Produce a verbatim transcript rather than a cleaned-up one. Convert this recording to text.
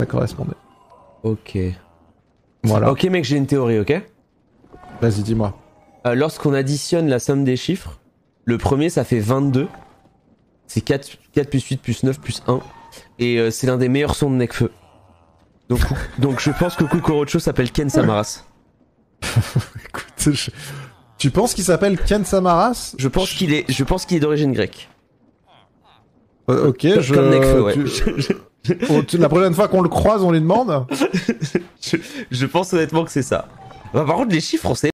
ça correspondait. Ok. Voilà. Ok mec, j'ai une théorie, ok. Vas-y, dis-moi. Euh, lorsqu'on additionne la somme des chiffres, le premier ça fait vingt-deux. C'est quatre, quatre plus huit plus neuf plus un. Et euh, c'est l'un des meilleurs sons de Nekfeu. Donc, donc je pense que Cucurucho s'appelle Ken Samaras. Écoute, je... tu penses qu'il s'appelle Ken Samaras? Je pense qu'il est, je pense qu'il est d'origine grecque. Euh, ok, Comme, je... comme Nekfeu, ouais. Tu... oh, tu... La prochaine fois qu'on le croise, on lui demande. je, je pense honnêtement que c'est ça. Bah, par contre, les chiffres, on sait